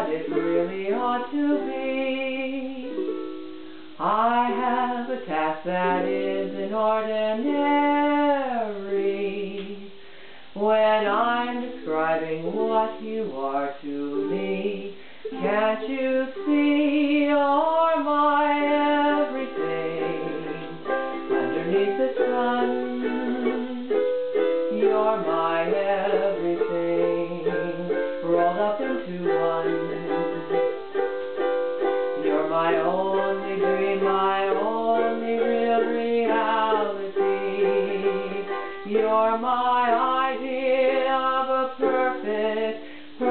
what it really ought to be. I have a task that isn't ordinary. When I'm describing what you are to me, can't you see you're my everything? Underneath the sun, you're my everything, rolled up into one. You're my only dream, my only real reality. You're my idea of a perfect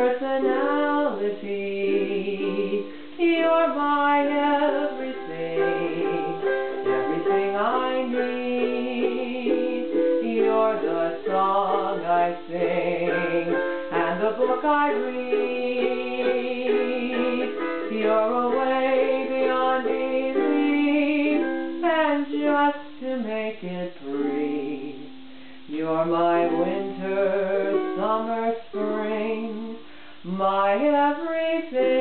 personality. You're my everything, everything I need. You're the song I sing and the book I read. You're a way beyond belief, and just to make it brief, you're my winter, summer, spring, my everything.